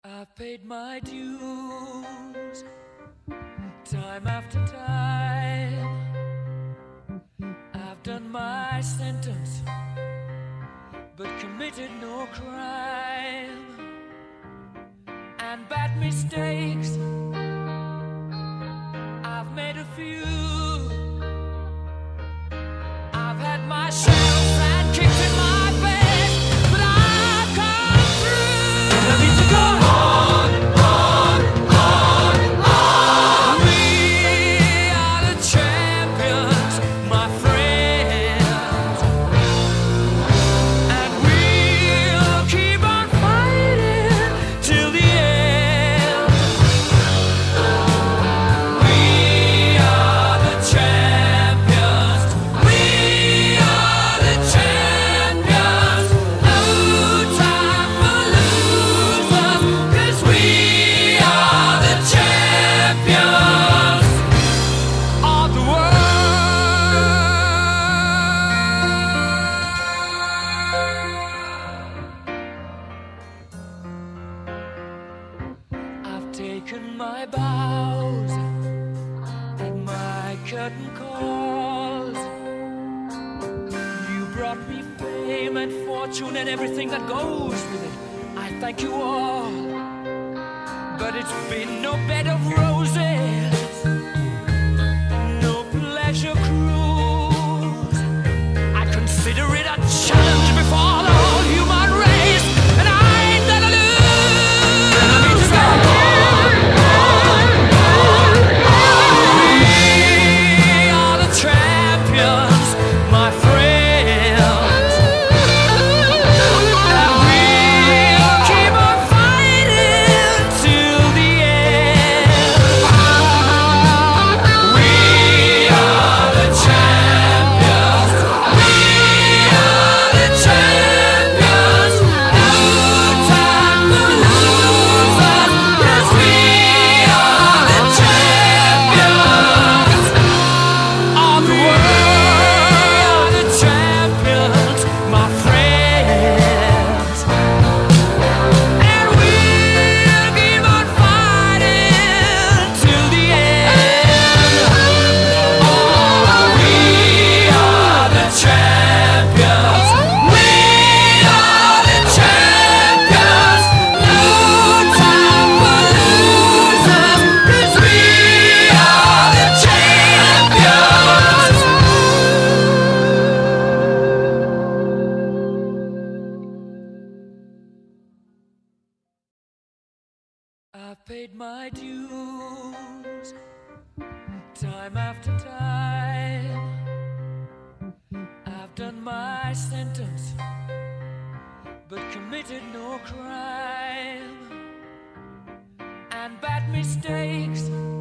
I've paid my dues, time after time. I've done my sentence, but committed no crime. And bad mistakes, I've made a few. I've had my shells and kicks in my face, but I've come through. I need to go on, on, on, on. We are the champions, my friends, and we'll keep on fighting till the end. We are the champions. We are the champions. No time for losers, 'cause we are the champions of the world. I've taken my bows and my curtain calls. You brought me fame and fortune and everything that goes with it. I thank you all, but it's been no bed of roses, no pleasure cruise. I consider it a challenge before the whole human race, and I ain't gonna lose. I need to go on, on, on, on. We are the champions, my friends, and we'll keep on fighting till the end. We are the champions. We are the champions. No time for losers, 'cause we are the champions of the world. The champions, my friends, and we'll keep on fighting till the end. Oh, we are the champions. We are the champions. No time for losers, 'cause we are the champions. I've paid my dues, time after time. I've done my sentence, but committed no crime. And bad mistakes,